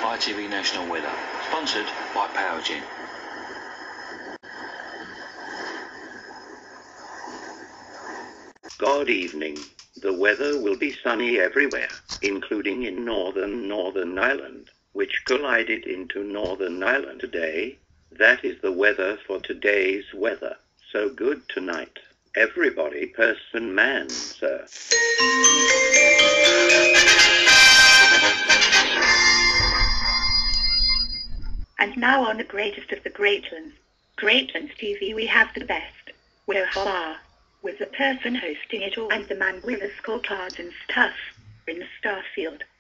ITV National Weather, sponsored by Powergen. Good evening. The weather will be sunny everywhere, including in Northern Ireland, which collided into Northern Ireland today. That is the weather for today's weather. So good tonight. Everybody, person, man, sir. And now on the greatest of the Greatlands. Greatlands TV, we have the best. We're far. With the person hosting it all and the man with the scorecards and stuff in Starfield.